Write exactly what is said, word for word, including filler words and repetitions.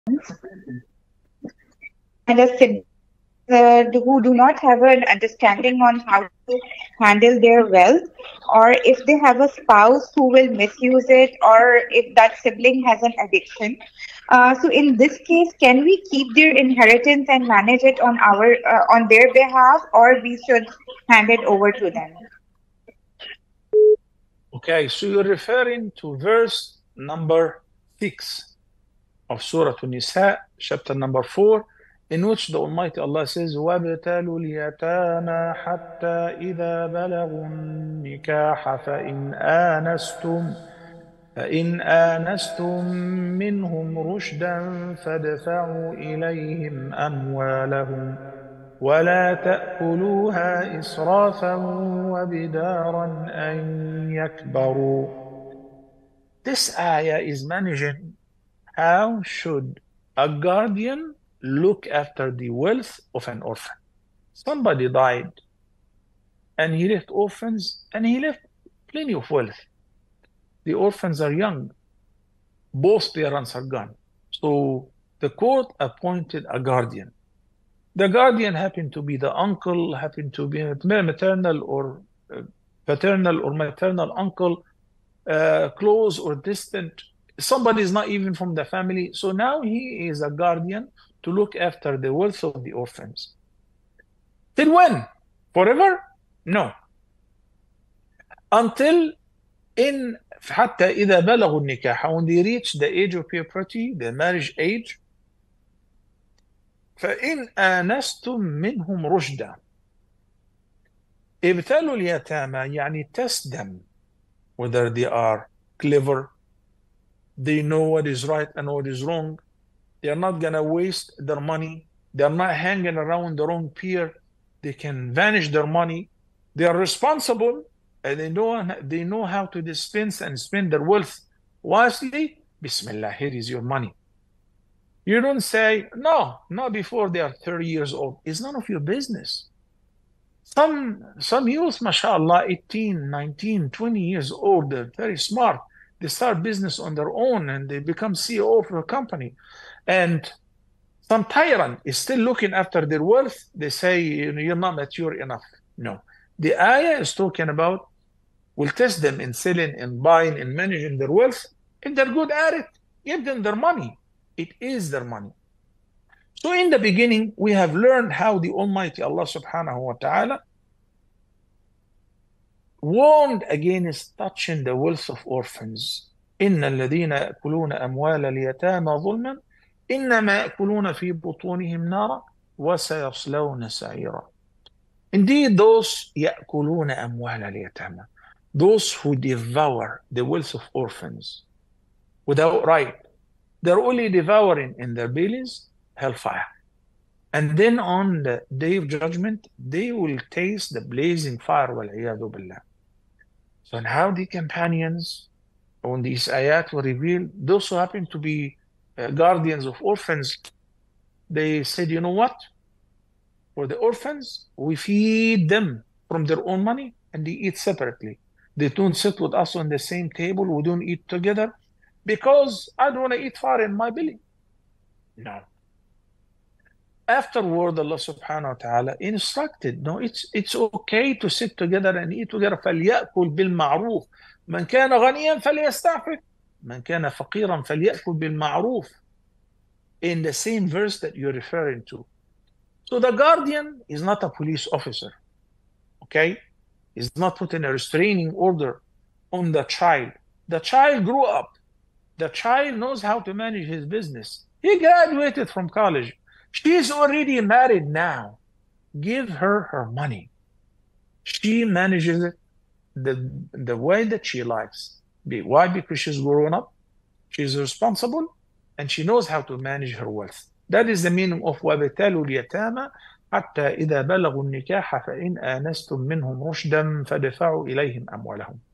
and a sib- uh, who do not have an understanding on how to handle their wealth, or if they have a spouse who will misuse it, or if that sibling has an addiction. Uh, so, in this case, can we keep their inheritance and manage it on our uh, on their behalf, or we should hand it over to them? Okay, so you're referring to verse number six of Surah An-Nisa, chapter number four, in which the Almighty Allah says, وَابْتَلُوا الْيَتَامَى حَتَّى إِذَا بَلَغُوا النِّكَاحَ فَإِنْ آنَسْتُمْ فإن آنستم منهم رشدا فادفعوا إليهم أموالهم ولا تأكلوها إسرافا وبدارا أن يكبروا. This ayah is managing how should a guardian look after the wealth of an orphan. Somebody died and he left orphans and he left plenty of wealth. The orphans are young. Both parents are gone. So the court appointed a guardian. The guardian happened to be the uncle, happened to be maternal or uh, paternal or maternal uncle, uh, close or distant. Somebody is not even from the family. So now he is a guardian to look after the wealth of the orphans. Till when? Forever? No. Until in حتى إذا بلغوا النكاح, when they reach the age of puberty, the marriage age, فإن آنستم منهم رشدا. ابتلوا اليتامى يعني test them whether they are clever, they know what is right and what is wrong, they are not gonna waste their money, they are not hanging around the wrong peer, they can vanish their money, they are responsible, and they know they know how to dispense and spend their wealth wisely. Bismillah, here is your money. You don't say, no, not before they are thirty years old. It's none of your business. Some some youth, mashallah, eighteen, nineteen, twenty years old, they're very smart. They start business on their own and they become C E O of a company. And some tyrant is still looking after their wealth. They say, you know, you're not mature enough. No. The ayah is talking about, we'll test them in selling and buying and managing their wealth. If they're good at it, give them their money. It is their money. So in the beginning, we have learned how the Almighty Allah subhanahu wa ta'ala warned against touching the wealth of orphans. إن الذين يأكلون أموال اليتامى ظلما إنما يأكلون في بطونهم نارا وسيصلون سعيرا. Indeed, those يأكلون أموال اليتامى, those who devour the wealth of orphans without right, they're only devouring in their bellies hellfire. And then on the day of judgment, they will taste the blazing fire. وَالْعِيَاذُ بِاللَّهِ. So and how the companions, when these ayat were revealed, those who happen to be uh, guardians of orphans, they said, you know what? For the orphans, we feed them from their own money and they eat separately. They don't sit with us on the same table. We don't eat together because I don't want to eat fire in my belly. No. Afterward, Allah subhanahu wa ta'ala instructed, no, it's it's okay to sit together and eat together. فَلْيَأْكُلْ بِالْمَعْرُوفِ مَنْ كَانَ غَنِيًّا فَلْيَسْتَعْفِفْ مَنْ كَانَ فَقِيرًا فَلْيَأْكُلْ بِالْمَعْرُوفِ, in the same verse that you're referring to. So the guardian is not a police officer, okay? He's not putting a restraining order on the child. The child grew up. The child knows how to manage his business. He graduated from college. She is already married now. Give her her money. She manages it the, the way that she likes. Why? Because she's grown up, she's responsible, and she knows how to manage her wealth. That is the meaning of وَابْتَلُوا الْيَتَامَى حَتَّى إِذَا بَلَغُوا النِّكَاحَ فَإِنْ آنَسْتُم مِّنْهُمْ رُشْدًا فَادْفَعُوا إِلَيْهِمْ أَمْوَالَهُمْ.